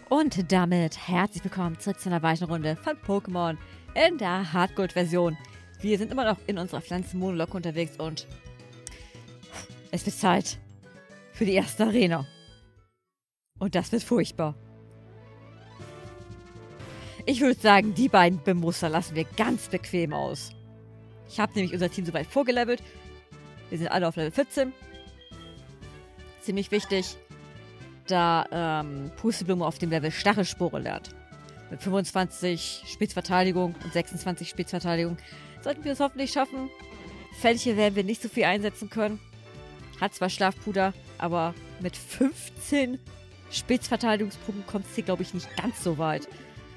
Und damit herzlich willkommen zurück zu einer weiteren Runde von Pokémon in der Hardgold-Version. Wir sind immer noch in unserer Pflanzenmonolog unterwegs und es wird Zeit für die erste Arena. Und das wird furchtbar. Ich würde sagen, die beiden Bemuster lassen wir ganz bequem aus. Ich habe nämlich unser Team soweit vorgelevelt. Wir sind alle auf Level 14. Ziemlich wichtig, da Pusteblume auf dem Level Stachelspore lernt. Mit 25 Spitzverteidigung und 26 Spitzverteidigung sollten wir es hoffentlich schaffen. Fellche werden wir nicht so viel einsetzen können. Hat zwar Schlafpuder, aber mit 15 Spitzverteidigungspunkten kommt es hier, glaube ich, nicht ganz so weit.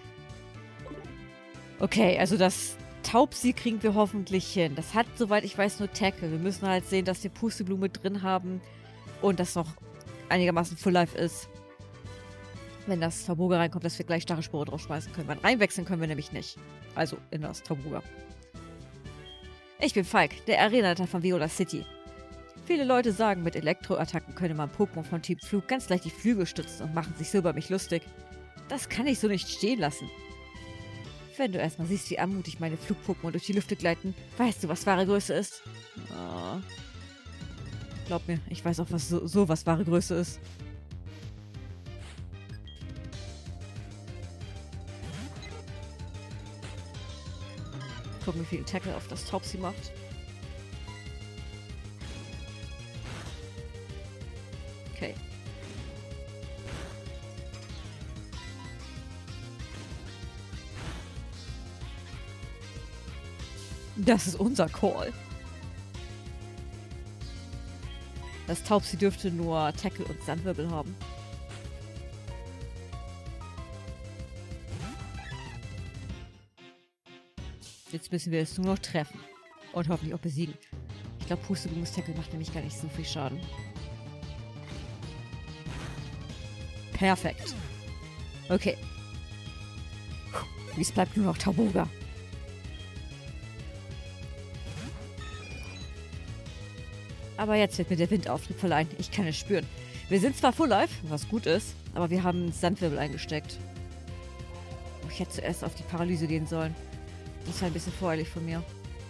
Okay, also das Taubsi kriegen wir hoffentlich hin. Das hat, soweit ich weiß, nur Tackle. Wir müssen halt sehen, dass wir Pusteblume drin haben und das noch einigermaßen Full Life ist. Wenn das Tauboga reinkommt, dass wir gleich Stachelspore draufschmeißen können. Weil reinwechseln können wir nämlich nicht. Also in das Tauboga. Ich bin Falk, der Arenaleiter von Viola City. Viele Leute sagen, mit Elektroattacken könne man Pokémon von Typ Flug ganz leicht die Flügel stützen und machen sich so über mich lustig. Das kann ich so nicht stehen lassen. Wenn du erstmal siehst, wie anmutig meine Flug-Pokémon durch die Lüfte gleiten, weißt du, was wahre Größe ist? Oh. Glaub mir, ich weiß auch, was so was wahre Größe ist. Gucken, wie viel Tackle auf das Taubsi macht. Okay. Das ist unser Call. Das Taubsi dürfte nur Tackle und Sandwirbel haben. Jetzt müssen wir es nur noch treffen. Und hoffentlich auch besiegen. Ich glaube, Pusteblumes-Tackle macht nämlich gar nicht so viel Schaden. Perfekt. Okay. Jetzt bleibt nur noch Tauboga. Aber jetzt wird mir der Wind Auftrieb verleihen. Ich kann es spüren. Wir sind zwar Full Life, was gut ist, aber wir haben Sandwirbel eingesteckt. Ich hätte zuerst auf die Paralyse gehen sollen. Das war ein bisschen voreilig von mir.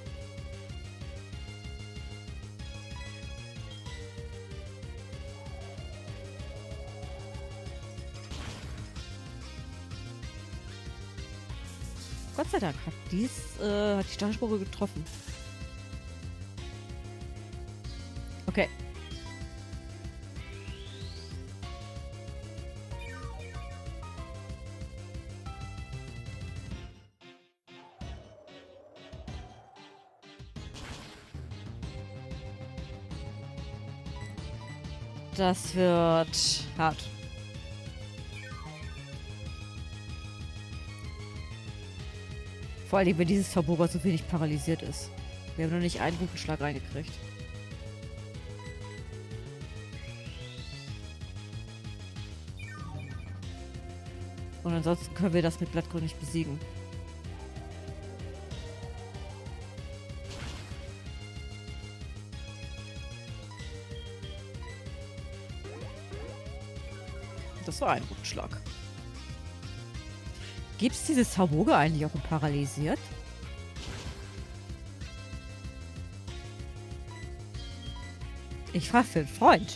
Gott sei Dank hat die Stachelspore getroffen. Okay. Das wird hart. Vor allem, wenn dieses Tauboga so wenig paralysiert ist. Wir haben noch nicht einen guten Schlag reingekriegt. Und ansonsten können wir das mit Blattgrün nicht besiegen. Das war ein guter Schlag. Gibt es dieses Tauboga eigentlich auch in paralysiert? Ich frage für einen Freund.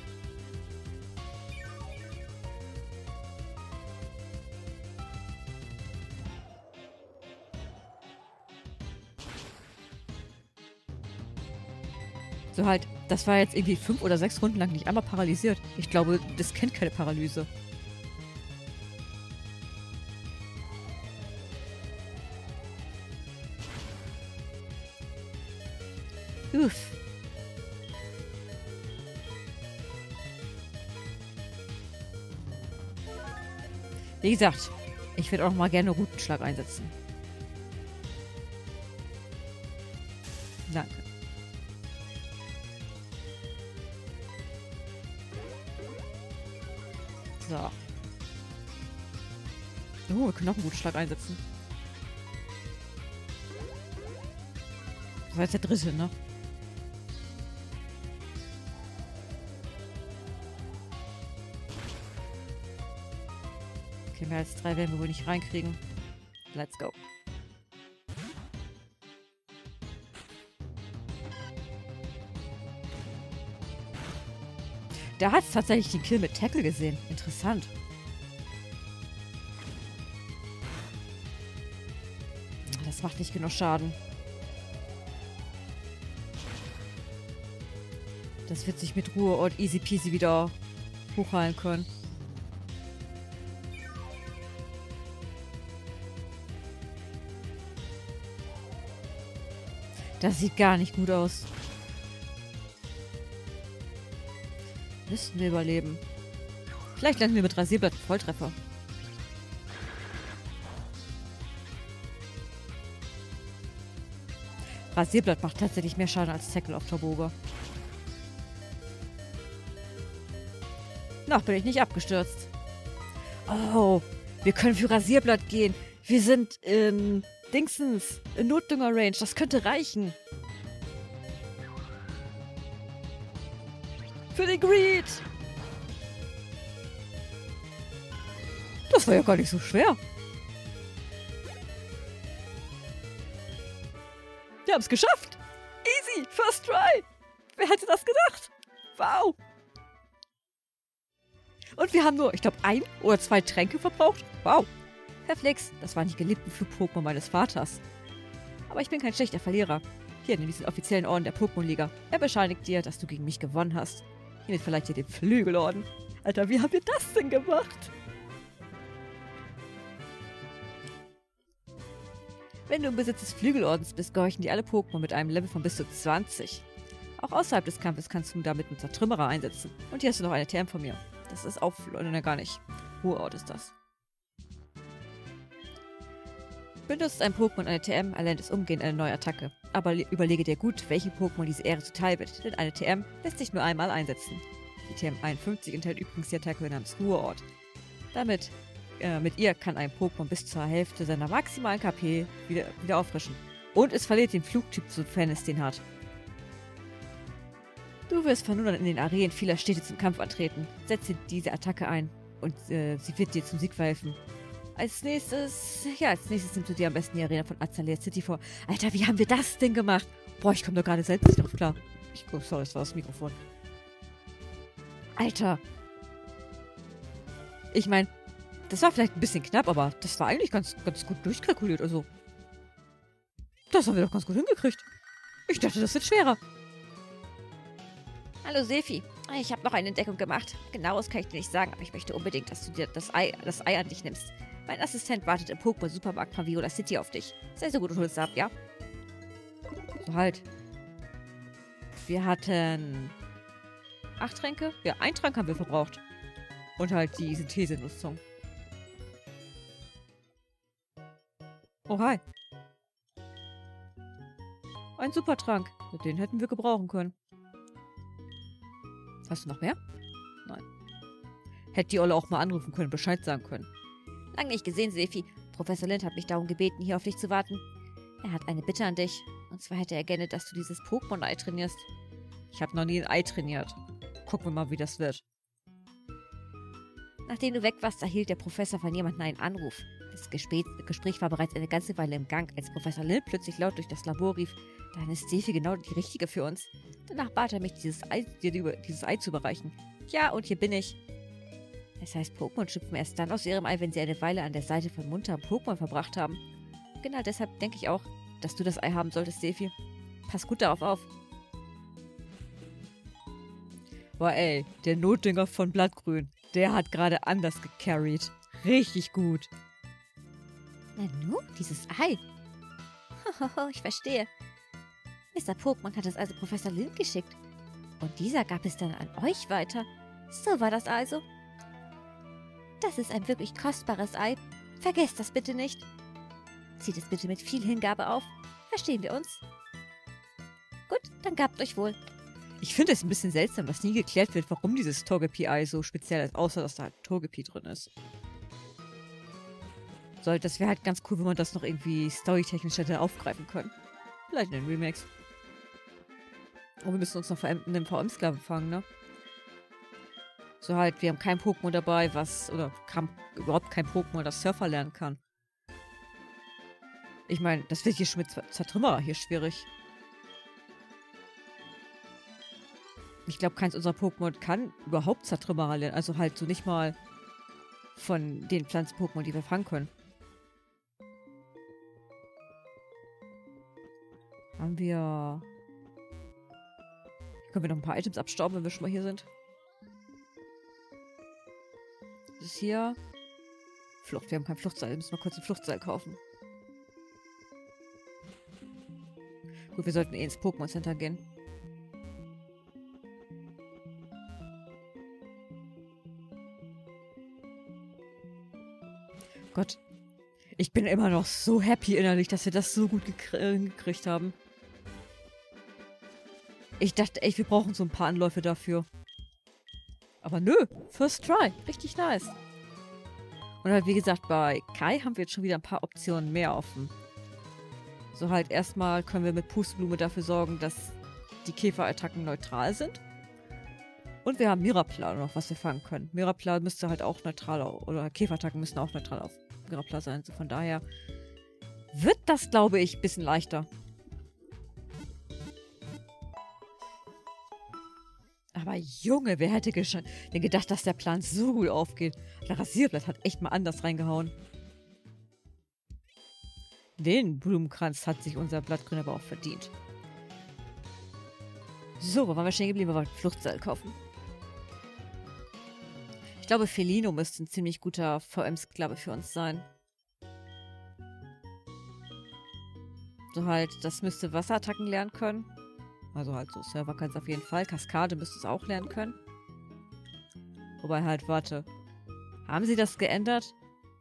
So halt, das war jetzt irgendwie 5 oder 6 Runden lang nicht einmal paralysiert. Ich glaube, das kennt keine Paralyse. Uff. Wie gesagt, ich würde auch noch mal gerne Rutenschlag einsetzen. Danke. So. Oh, wir können noch einen guten Schlag einsetzen. Das war jetzt der dritte, ne? Okay, mehr als 3 werden wir wohl nicht reinkriegen. Let's go. Da hat es tatsächlich den Kill mit Tackle gesehen. Interessant. Das macht nicht genug Schaden. Das wird sich mit Ruhe und easy peasy wieder hochheilen können. Das sieht gar nicht gut aus. Müssten wir überleben. Vielleicht landen wir mit Rasierblatt Volltreffer. Rasierblatt macht tatsächlich mehr Schaden als Tackle auf Tauboga. Noch bin ich nicht abgestürzt. Oh, wir können für Rasierblatt gehen. Wir sind in Dingsens, in Notdünger-Range. Das könnte reichen. Für den Greed. Das war ja gar nicht so schwer. Wir haben es geschafft. Easy, first try. Wer hätte das gedacht? Wow. Und wir haben nur, ich glaube, 1 oder 2 Tränke verbraucht. Wow. Herr Flix, das waren die geliebten Flug-Pokémon meines Vaters. Aber ich bin kein schlechter Verlierer. Hier, nimm diesen offiziellen Orden der Pokémon-Liga. Er bescheinigt dir, dass du gegen mich gewonnen hast. Hiermit verleiht dir den Flügelorden. Alter, wie haben wir das denn gemacht? Wenn du im Besitz des Flügelordens bist, gehorchen dir alle Pokémon mit einem Level von bis zu 20. Auch außerhalb des Kampfes kannst du damit einen Zertrümmerer einsetzen. Und hier hast du noch eine TM von mir. Das ist auf... Nein, gar nicht. Ruheort ist das. Benutzt ein Pokémon eine TM, erlernt es umgehend eine neue Attacke. Aber überlege dir gut, welchem Pokémon diese Ehre zuteil wird, denn eine TM lässt sich nur einmal einsetzen. Die TM 51 enthält übrigens die Attacke namens Ruheort. Mit ihr kann ein Pokémon bis zur Hälfte seiner maximalen KP wieder auffrischen. Und es verliert den Flugtyp, sofern es den hat. Du wirst von nun an in den Arenen vieler Städte zum Kampf antreten. Setze diese Attacke ein und sie wird dir zum Sieg verhelfen. Als nächstes nimmst du dir am besten die Arena von Azalea City vor. Alter, wie haben wir das denn gemacht? Boah, ich komme da gerade selbst nicht drauf klar. Sorry, das war das Mikrofon. Alter. Ich meine, das war vielleicht ein bisschen knapp, aber das war eigentlich ganz gut durchkalkuliert. Also, das haben wir doch ganz gut hingekriegt. Ich dachte, das wird schwerer. Hallo Sefi, ich habe noch eine Entdeckung gemacht. Genaues kann ich dir nicht sagen, aber ich möchte unbedingt, dass du dir das Ei an dich nimmst. Mein Assistent wartet im Pokémon-Supermarkt von Viola City auf dich. Sei so gut und hol's ab, ja? So halt. Wir hatten 8 Tränke? Ja, 1 Trank haben wir verbraucht. Und halt die Synthesenutzung. Oh, hi. Ein Supertrank. Den hätten wir gebrauchen können. Hast du noch mehr? Nein. Hätte die Olle auch mal anrufen können, Bescheid sagen können. Lang nicht gesehen, Sefi. Professor Lind hat mich darum gebeten, hier auf dich zu warten. Er hat eine Bitte an dich. Und zwar hätte er gerne, dass du dieses Pokémon-Ei trainierst. Ich habe noch nie ein Ei trainiert. Gucken wir mal, wie das wird. Nachdem du weg warst, erhielt der Professor von jemandem einen Anruf. Das Gespräch war bereits eine ganze Weile im Gang, als Professor Lind plötzlich laut durch das Labor rief, dann ist Sefi genau die Richtige für uns. Danach bat er mich, dieses Ei zu überreichen. Ja, und hier bin ich. Das heißt, Pokémon schlüpfen erst dann aus ihrem Ei, wenn sie eine Weile an der Seite von munterem Pokémon verbracht haben. Genau deshalb denke ich auch, dass du das Ei haben solltest, Sefi. Pass gut darauf auf. Boah, ey, der Notdünger von Blattgrün, der hat gerade anders gecarried. Richtig gut. Nanu, dieses Ei. Ich verstehe. Mr. Pokémon hat es also Professor Lind geschickt. Und dieser gab es dann an euch weiter. So war das also. Das ist ein wirklich kostbares Ei. Vergesst das bitte nicht. Zieht es bitte mit viel Hingabe auf. Verstehen wir uns? Gut, dann gabt euch wohl. Ich finde es ein bisschen seltsam, dass nie geklärt wird, warum dieses Togepi-Ei so speziell ist, außer dass da halt Togepi drin ist. So, das wäre halt ganz cool, wenn man das noch irgendwie storytechnisch hätte aufgreifen können. Vielleicht in den Remakes. Oh, wir müssen uns noch einen VM-Sklaven fangen, ne? So halt, wir haben kein Pokémon dabei, überhaupt kein Pokémon, das Surfer lernen kann. Ich meine, das wird hier schon mit Zertrümmerer hier schwierig. Ich glaube, keins unserer Pokémon kann überhaupt Zertrümmerer lernen. Also halt so nicht mal von den Pflanzen-Pokémon, die wir fangen können. Haben wir... Können wir noch ein paar Items abstauben, wenn wir schon mal hier sind? Das ist hier... Flucht. Wir haben kein Fluchtseil. Wir müssen mal kurz ein Fluchtseil kaufen. Gut, wir sollten ins Pokémon Center gehen. Gott. Ich bin immer noch so happy innerlich, dass wir das so gut gekriegt haben. Ich dachte echt, wir brauchen so ein paar Anläufe dafür. Aber nö. First try. Richtig nice. Und halt, wie gesagt, bei Kai haben wir jetzt schon wieder ein paar Optionen mehr offen. So halt, erstmal können wir mit Pusteblume dafür sorgen, dass die Käferattacken neutral sind. Und wir haben Mirapla noch, was wir fangen können. Mirapla müsste halt auch neutral, oder Käferattacken müssen auch neutral auf Mirapla sein. So von daher wird das, glaube ich, ein bisschen leichter. Aber Junge, wer hätte denn gedacht, dass der Plan so gut aufgeht? Der Rasierblatt hat echt mal anders reingehauen. Den Blumenkranz hat sich unser Blattgrün aber auch verdient. So, wo waren wir stehen geblieben? Wir wollten Fluchtseil kaufen. Ich glaube, Felino müsste ein ziemlich guter VM-Sklave für uns sein. So halt, das müsste Wasserattacken lernen können. Also halt so, Server kann es auf jeden Fall. Kaskade müsste es auch lernen können. Wobei halt, warte. Haben sie das geändert?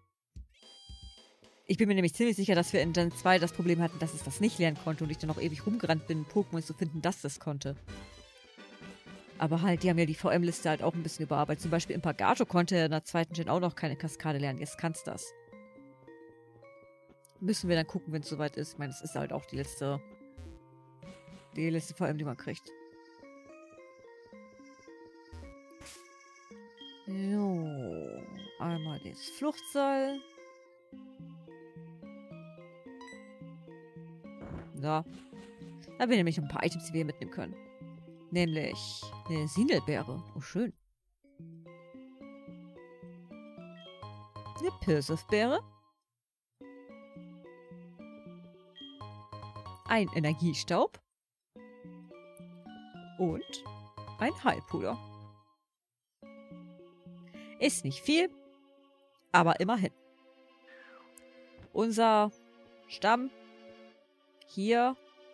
Ich bin mir nämlich ziemlich sicher, dass wir in Gen 2 das Problem hatten, dass es das nicht lernen konnte und ich dann noch ewig rumgerannt bin, Pokémon zu finden, dass das konnte. Aber halt, die haben ja die VM-Liste halt auch ein bisschen überarbeitet. Zum Beispiel Impagato konnte in der zweiten Gen auch noch keine Kaskade lernen. Jetzt kann's das. Müssen wir dann gucken, wenn es soweit ist. Ich meine, das ist halt auch die letzte VM, die man kriegt. So. Einmal das Fluchtseil. So. Da haben wir nämlich noch ein paar Items, die wir hier mitnehmen können. Nämlich eine Sinelbeere. Oh, schön. Eine Pirsifbeere. Ein Energiestaub. Und ein Heilpuder. Ist nicht viel, aber immerhin. Unser Stamm hier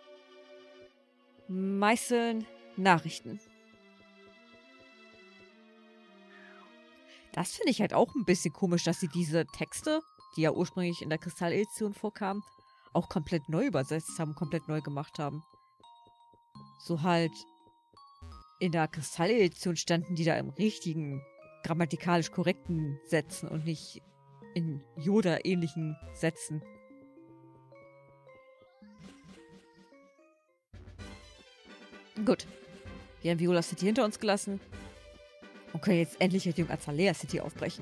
meißeln Nachrichten. Das finde ich halt auch ein bisschen komisch, dass sie diese Texte, die ja ursprünglich in der Kristall-Edition vorkamen, auch komplett neu übersetzt haben, komplett neu gemacht haben. So halt in der Kristall-Edition standen die da im richtigen, grammatikalisch korrekten Sätzen und nicht in Yoda-ähnlichen Sätzen. Gut. Wir haben Viola City hinter uns gelassen und können jetzt endlich Richtung Azalea City aufbrechen.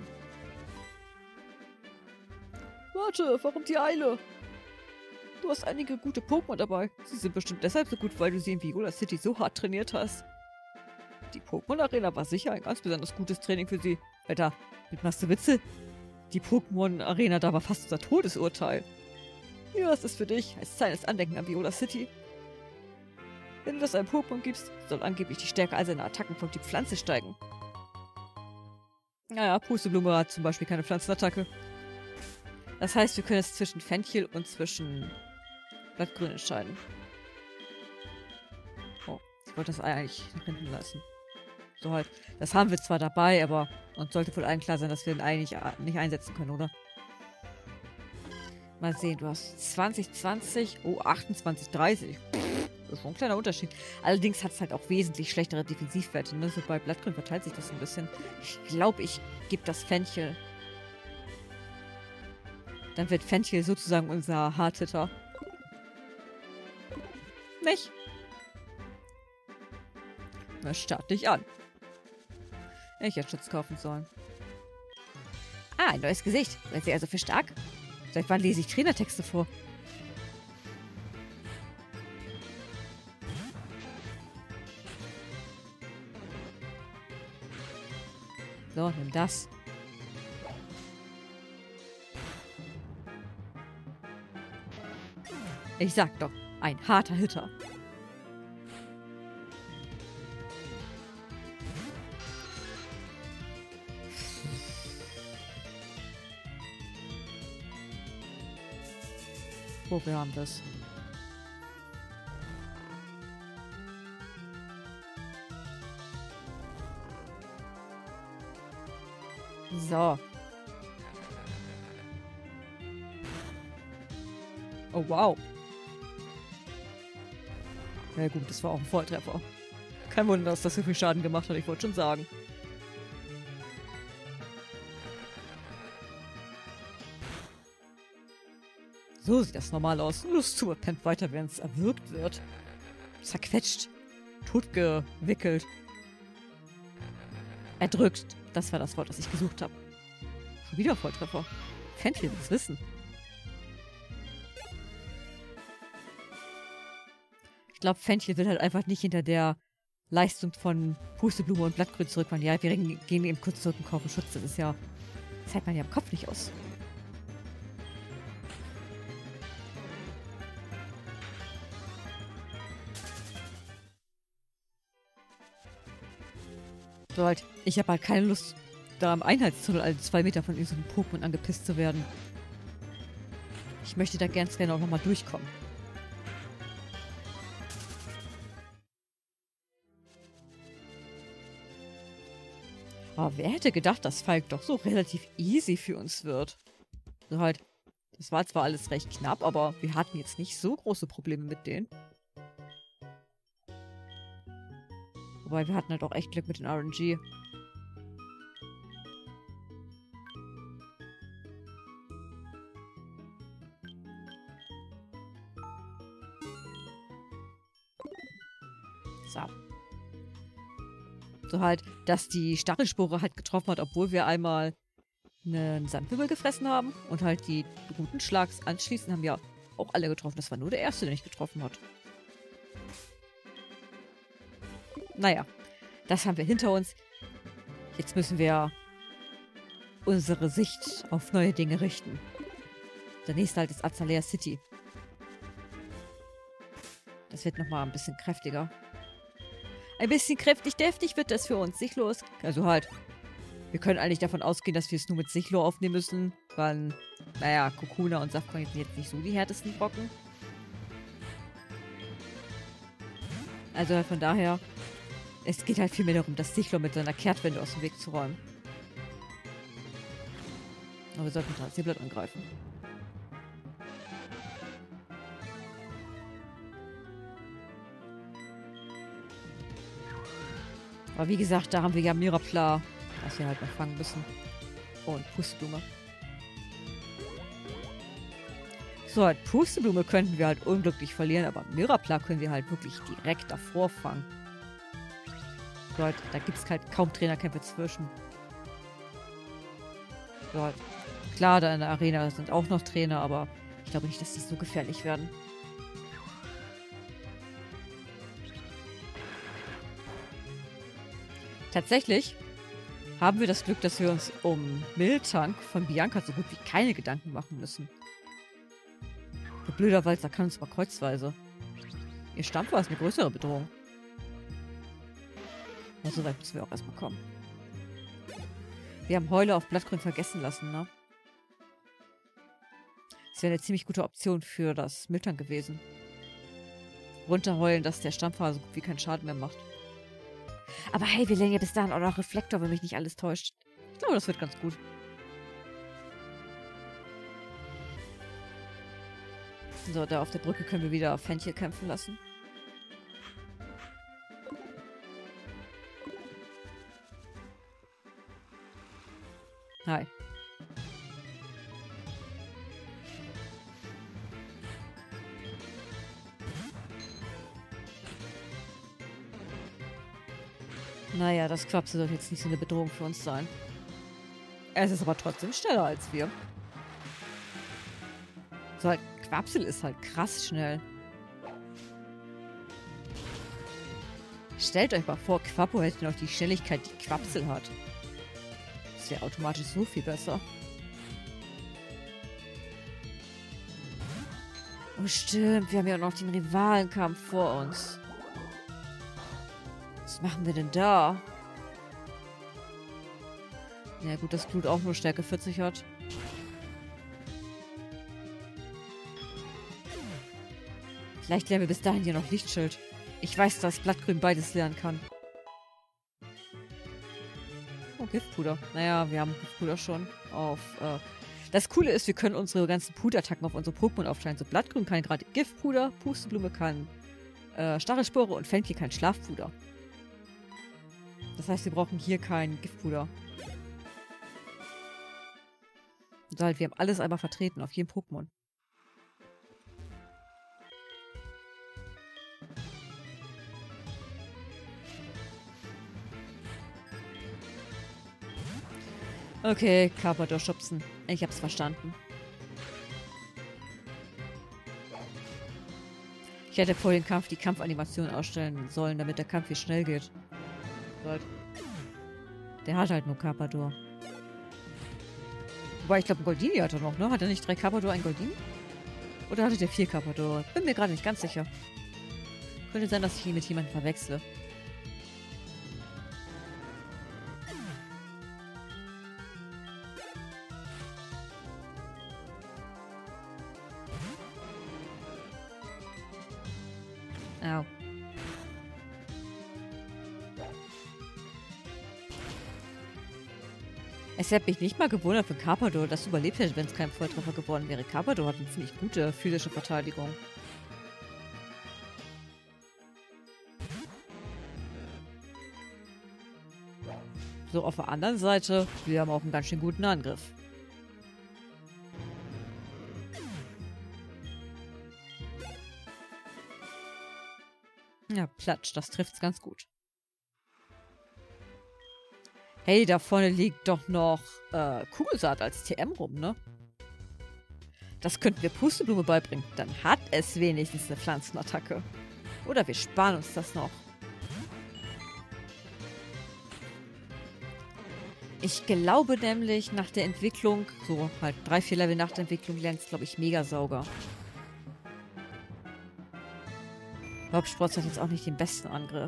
Warte, warum die Eile? Du hast einige gute Pokémon dabei. Sie sind bestimmt deshalb so gut, weil du sie in Viola City so hart trainiert hast. Die Pokémon-Arena war sicher ein ganz besonders gutes Training für sie. Alter, machst du Witze? Die Pokémon-Arena da war fast unser Todesurteil. Ja, es ist für dich als kleines Andenken an Viola City. Wenn du das einem Pokémon gibst, soll angeblich die Stärke all seiner Attacken von Typ Pflanze steigen. Naja, Pusteblume hat zum Beispiel keine Pflanzenattacke. Das heißt, wir können es zwischen Fenchel und zwischen Blattgrün entscheiden. Oh, ich wollte das Ei eigentlich nach hinten lassen. So halt. Das haben wir zwar dabei, aber uns sollte wohl allen klar sein, dass wir den Ei nicht einsetzen können, oder? Mal sehen, du hast 2020, oh, 2830. Das ist schon ein kleiner Unterschied. Allerdings hat es halt auch wesentlich schlechtere Defensivwerte. Ne? So bei Blattgrün verteilt sich das ein bisschen. Ich glaube, ich gebe das Fenchel. Dann wird Fenchel sozusagen unser Hardhitter. Nicht? Na, start dich an. Ich hätte Schutz kaufen sollen. Ah, ein neues Gesicht. Seid ihr also für stark? Seit wann lese ich Trainertexte vor? So, nimm das. Ich sag doch, ein harter Hitter. Wo wir haben das? So. Oh, wow. Ja gut, das war auch ein Volltreffer. Kein Wunder, dass das so viel Schaden gemacht hat, ich wollte schon sagen. So sieht das normal aus. Los zu, pennt weiter, während es erwürgt wird. Zerquetscht. Totgewickelt. Erdrückt. Das war das Wort, das ich gesucht habe. Schon wieder Volltreffer. Fendt will das wissen. Ich glaube, Fenchel will halt einfach nicht hinter der Leistung von Pusteblume und Blattgrün zurückfahren. Ja, wir gehen eben kurz zurück und kaufen Schutz. Das ist ja... Das hält man ja im Kopf nicht aus. So halt, ich habe halt keine Lust, da im Einheitstunnel alle 2 Meter von irgendeinem Pokémon angepisst zu werden. Ich möchte da ganz gerne auch nochmal durchkommen. Aber wer hätte gedacht, dass Falk doch so relativ easy für uns wird? So halt, das war zwar alles recht knapp, aber wir hatten jetzt nicht so große Probleme mit denen. Wobei, wir hatten halt auch echt Glück mit den RNG. So. So halt, dass die Stachelspore halt getroffen hat, obwohl wir einmal einen Sandwirbel gefressen haben. Und halt die Rutenschlags anschließend haben ja auch alle getroffen. Das war nur der erste, der nicht getroffen hat. Naja, das haben wir hinter uns. Jetzt müssen wir unsere Sicht auf neue Dinge richten. Der nächste halt ist Azalea City. Das wird nochmal ein bisschen kräftiger. Ein bisschen kräftig-deftig wird das für uns. Sichtlos. Also halt, wir können eigentlich davon ausgehen, dass wir es nur mit Sichlo aufnehmen müssen. Weil, naja, Kokuna und Safcoin sind jetzt nicht so die härtesten Brocken. Also halt von daher, es geht halt vielmehr darum, das Sichlo mit seiner Kehrtwende aus dem Weg zu räumen. Aber wir sollten das Seeblatt angreifen. Aber wie gesagt, da haben wir ja Mirapla, was wir halt noch fangen müssen. Und Pusteblume. So, halt Pusteblume könnten wir halt unglücklich verlieren, aber Mirapla können wir halt wirklich direkt davor fangen. So, halt, da gibt es halt kaum Trainerkämpfe zwischen. So, halt. Klar, da in der Arena sind auch noch Trainer, aber ich glaube nicht, dass die so gefährlich werden. Tatsächlich haben wir das Glück, dass wir uns um Miltank von Bianca so gut wie keine Gedanken machen müssen. Der blöder Walzer kann uns aber kreuzweise. Ihr Stampfer ist eine größere Bedrohung. Aber so weit müssen wir auch erstmal kommen. Wir haben Heule auf Blattgrün vergessen lassen, ne? Das wäre eine ziemlich gute Option für das Miltank gewesen. Runterheulen, dass der Stampfer so gut wie keinen Schaden mehr macht. Aber hey, wir lernen ja bis dahin auch noch Reflektor, wenn mich nicht alles täuscht. Ich glaube, das wird ganz gut. So, da auf der Brücke können wir wieder Fenchel kämpfen lassen. Hi. Naja, das Quapsel soll jetzt nicht so eine Bedrohung für uns sein. Es ist aber trotzdem schneller als wir. So halt, Quapsel ist halt krass schnell. Stellt euch mal vor, Quappo hätte noch die Schnelligkeit, die Quapsel hat. Das wäre automatisch so viel besser. Oh stimmt, wir haben ja auch noch den Rivalenkampf vor uns. Was machen wir denn da? Ja gut, dass Blut auch nur Stärke 40 hat. Vielleicht lernen wir bis dahin hier noch Lichtschild. Ich weiß, dass Blattgrün beides lernen kann. Oh, Giftpuder. Naja, wir haben Giftpuder schon auf... Das Coole ist, wir können unsere ganzen Putattacken auf unsere Pokémon aufteilen. So Blattgrün kann gerade Giftpuder, Pusteblume kann Stachelspore und Fenchel kann Schlafpuder. Das heißt, wir brauchen hier kein Giftpuder. Und halt, wir haben alles einmal vertreten auf jedem Pokémon. Okay, Carpador schubsen. Ich hab's verstanden. Ich hätte vor dem Kampf die Kampfanimation ausstellen sollen, damit der Kampf hier schnell geht. Der hat halt nur Carpador. Wobei, ich glaube, Goldini hat er noch, ne? Hat er nicht 3 Carpador, ein Goldini? Oder hatte der 4 Carpador? Bin mir gerade nicht ganz sicher. Könnte sein, dass ich ihn mit jemandem verwechsle. Au. Es hätte mich nicht mal gewundert, wenn Carpador das überlebt hätte, wenn es kein Volltreffer geworden wäre. Carpador hat eine ziemlich gute physische Verteidigung. So, auf der anderen Seite, wir haben auch einen ganz schön guten Angriff. Ja, Platsch, das trifft's ganz gut. Hey, da vorne liegt doch noch Kugelsaat als TM rum, ne? Das könnten wir Pusteblume beibringen. Dann hat es wenigstens eine Pflanzenattacke. Oder wir sparen uns das noch. Ich glaube nämlich, nach der Entwicklung, so halt 3, 4 Level nach der Entwicklung, lernt es, glaube ich, Megasauger. Hauptsprotz hat jetzt auch nicht den besten Angriff.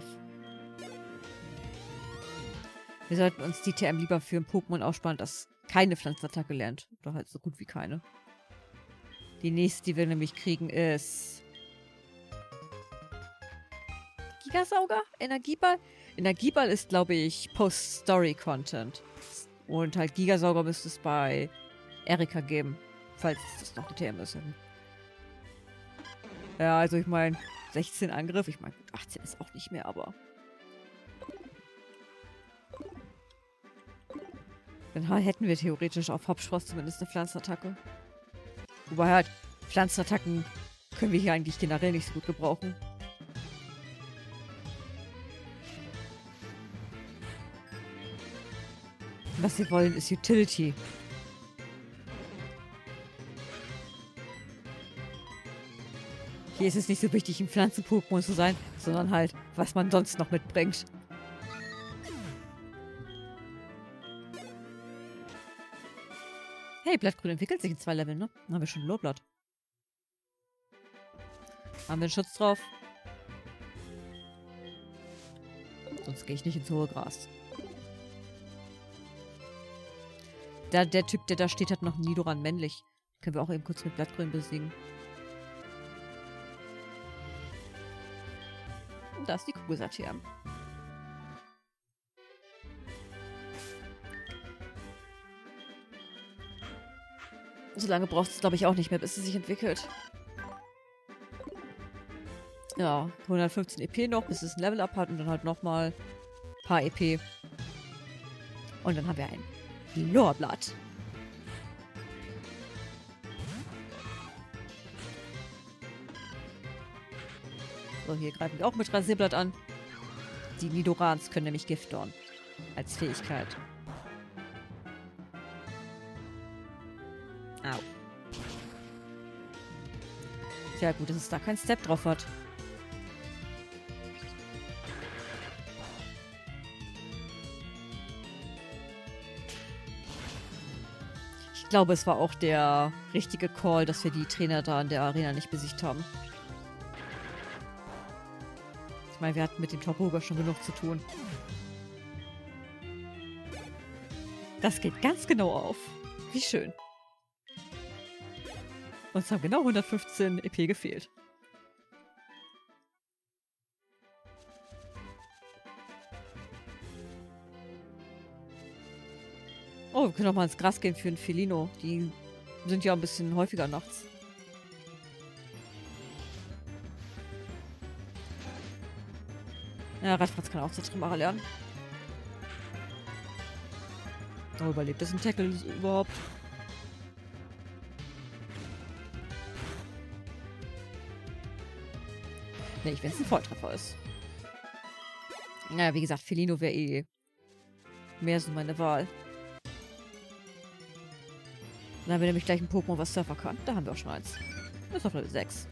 Wir sollten uns die TM lieber für ein Pokémon aussparen, das keine Pflanzenattacke lernt. Oder halt so gut wie keine. Die nächste, die wir nämlich kriegen, ist... Gigasauger? Energieball? Energieball ist, glaube ich, Post-Story-Content. Und halt Gigasauger müsste es bei Erika geben. Falls das noch die TM ist. Ja, also ich meine, 16 Angriff. Ich meine, 18 ist auch nicht mehr, aber... Dann hätten wir theoretisch auf Hauptspross zumindest eine Pflanzenattacke. Wobei halt, Pflanzenattacken können wir hier eigentlich generell nicht so gut gebrauchen. Was wir wollen, ist Utility. Hier ist es nicht so wichtig, ein Pflanzen-Pokémon zu sein, sondern halt, was man sonst noch mitbringt. Hey, Blattgrün entwickelt sich in 2 Leveln, ne? Dann haben wir schon Lohblatt. Haben wir einen Schutz drauf? Sonst gehe ich nicht ins hohe Gras. Der Typ, der da steht, hat noch einen Nidoran männlich. Können wir auch eben kurz mit Blattgrün besiegen. Und da ist die Kugelsaat hier. So lange braucht es, glaube ich, auch nicht mehr, bis es sich entwickelt. Ja, 115 EP noch, bis es ein Level-Up hat und dann halt nochmal ein paar EP. Und dann haben wir ein Lohblatt. So, hier greifen wir auch mit Rasierblatt an. Die Nidorans können nämlich Gift dorn. Als Fähigkeit. Au. Sehr gut, dass es da keinen Step drauf hat. Ich glaube, es war auch der richtige Call, dass wir die Trainer da in der Arena nicht besiegt haben. Ich meine, wir hatten mit dem Tauboga schon genug zu tun. Das geht ganz genau auf. Wie schön. Uns haben genau 115 EP gefehlt. Oh, wir können auch mal ins Gras gehen für einen Felino. Die sind ja ein bisschen häufiger nachts. Ja, Radfratz kann auch zur Trimara lernen. Oh, überlebt das ein Tackle überhaupt? Nee, wenn es ein Volltreffer ist. Naja, wie gesagt, Felino wäre eh mehr so meine Wahl. Dann haben wir nämlich gleich ein Pokémon, was Surfer kann. Da haben wir auch schon eins. Das ist auf Level 6.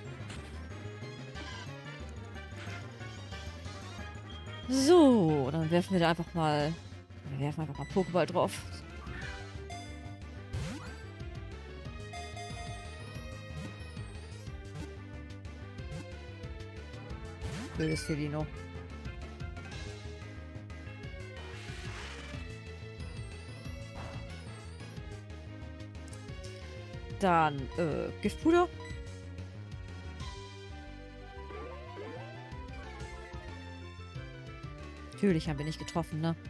So, dann werfen wir da einfach mal... Wir werfen einfach mal Pokéball drauf. Blödes Felino. Dann, Giftpuder. Natürlich haben wir nicht getroffen, ne?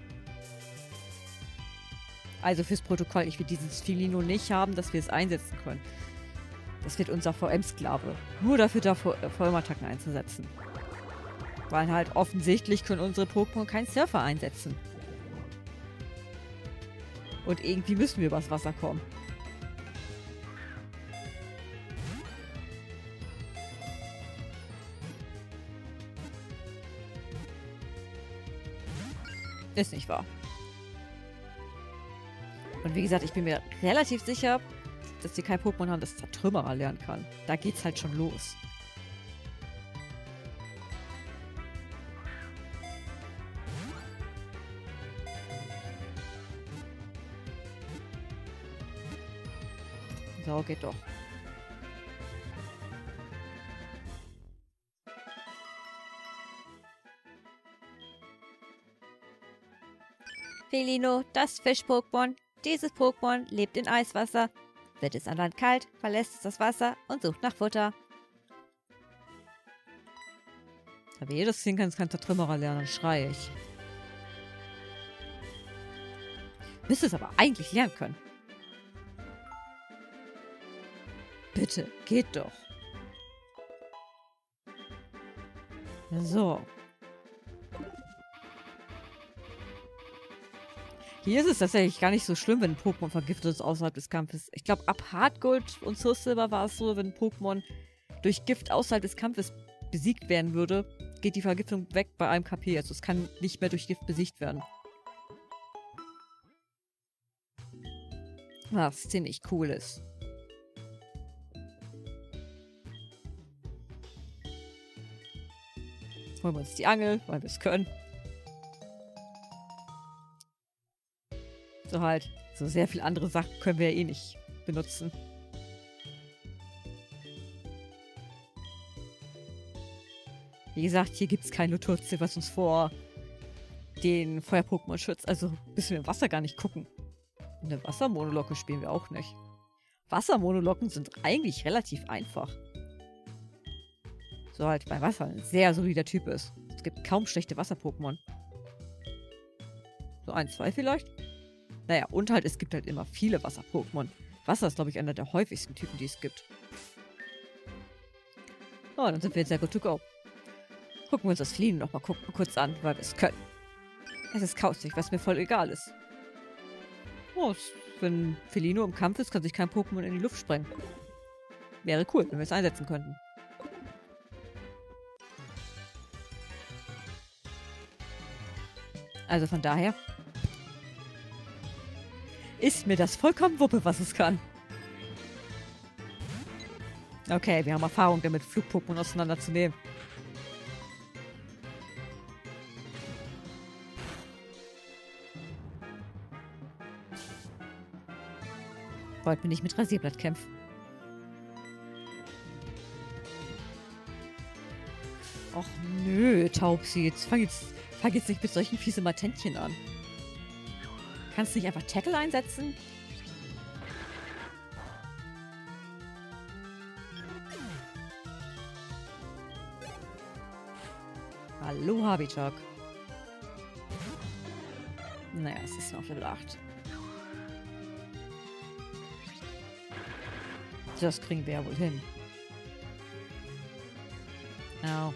Also fürs Protokoll, ich will dieses Felino nicht haben, dass wir es einsetzen können. Das wird unser VM-Sklave. Nur dafür da VM-Attacken einzusetzen. Weil halt offensichtlich können unsere Pokémon keinen Surfer einsetzen. Und irgendwie müssen wir übers Wasser kommen. Ist nicht wahr. Und wie gesagt, ich bin mir relativ sicher, dass wir kein Pokémon haben, das Zertrümmerer lernen kann. Da geht's halt schon los. So, geht doch. Felino, das Fisch-Pokémon. Dieses Pokémon lebt in Eiswasser. Wird es an Land kalt, verlässt es das Wasser und sucht nach Futter. Aber jedes Ding kann Zertrümmerer lernen, schreie ich. Müsste es aber eigentlich lernen können. Bitte, geht doch. So. Hier ist es tatsächlich gar nicht so schlimm, wenn ein Pokémon vergiftet ist außerhalb des Kampfes. Ich glaube, ab Hardgold und Soul Silver war es so, wenn ein Pokémon durch Gift außerhalb des Kampfes besiegt werden würde, geht die Vergiftung weg bei einem KP. Also es kann nicht mehr durch Gift besiegt werden. Was ziemlich cool ist. Holen wir uns die Angel, weil wir es können. So halt, so sehr viele andere Sachen können wir ja eh nicht benutzen. Wie gesagt, hier gibt es kein Lotutze, was uns vor den Feuer-Pokémon schützt. Also müssen wir im Wasser gar nicht gucken. Eine Wassermonolocke spielen wir auch nicht. Wassermonolocken sind eigentlich relativ einfach. So halt bei Wasser ein sehr solider Typ ist. Es gibt kaum schlechte Wasser-Pokémon. So ein, zwei vielleicht? Naja, und halt, es gibt halt immer viele Wasser-Pokémon. Wasser ist, glaube ich, einer der häufigsten Typen, die es gibt. Oh, dann sind wir jetzt sehr good to go. Gucken wir uns das Fliehen noch mal kurz an, weil wir es können. Es ist kauzig, was mir voll egal ist. Oh, wenn Felino im Kampf ist, kann sich kein Pokémon in die Luft sprengen. Wäre cool, wenn wir es einsetzen könnten. Also von daher ist mir das vollkommen Wuppe, was es kann. Okay, wir haben Erfahrung damit, Flug-Pokémon auseinanderzunehmen. Wollten wir nicht mit Rasierblatt kämpfen. Och nö, Taubsi, jetzt fang jetzt nicht mit solchen fiesen Matentchen an. Kannst du nicht einfach Tackle einsetzen? Hallo, Habitak. Naja, es ist noch Level 8. Das kriegen wir ja wohl hin. Au.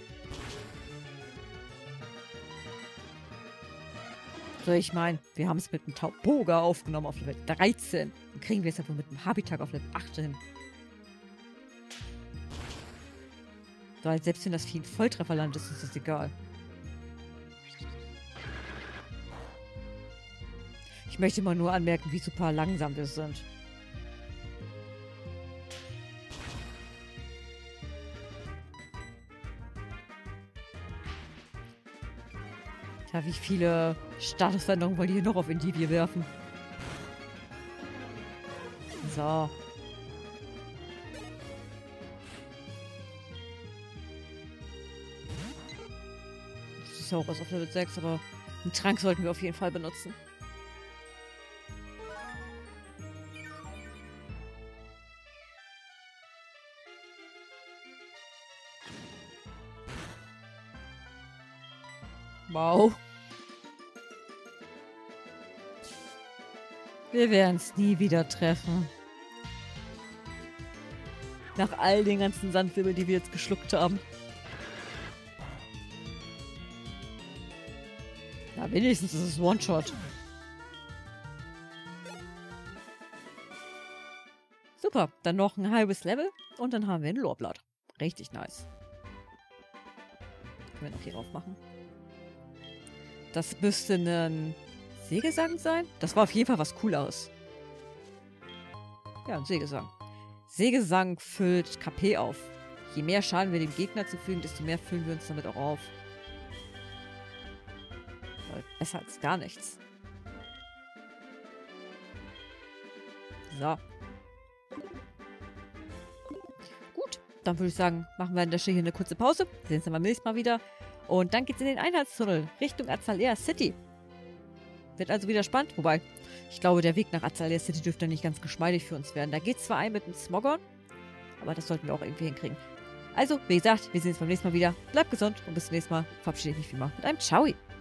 So, ich meine, wir haben es mit einem Tauboga aufgenommen auf Level 13. Dann kriegen wir es ja wohl mit einem Habitak auf Level 8 hin. So, halt, selbst wenn das Vieh ein Volltreffer landet, ist das egal. Ich möchte mal nur anmerken, wie super langsam wir sind. Ja, wie viele Statusveränderungen wollt ihr hier noch auf Indivir werfen? So. Das ist ja auch was auf Level 6, aber einen Trank sollten wir auf jeden Fall benutzen. Wow. Wir werden es nie wieder treffen. Nach all den ganzen Sandwirbeln, die wir jetzt geschluckt haben. Na, wenigstens ist es One-Shot. Super, dann noch ein halbes Level und dann haben wir ein Lorblatt. Richtig nice. Können wir noch hier drauf machen. Das müsste ein Sägesang sein? Das war auf jeden Fall was Cooleres. Ja, ein Sägesang. Sägesang füllt KP auf. Je mehr Schaden wir dem Gegner zufügen, desto mehr füllen wir uns damit auch auf. Besser als gar nichts. So. Gut, dann würde ich sagen, machen wir an der Stelle hier eine kurze Pause. Sehen uns dann beim nächsten Mal wieder. Und dann geht's in den Einheitstunnel Richtung Azalea City. Wird also wieder spannend. Wobei, ich glaube, der Weg nach Azalea City dürfte nicht ganz geschmeidig für uns werden. Da geht's zwar ein mit dem Smogon, aber das sollten wir auch irgendwie hinkriegen. Also, wie gesagt, wir sehen uns beim nächsten Mal wieder. Bleibt gesund und bis zum nächsten Mal. Verabschiede ich mich wie immer mit einem Ciao.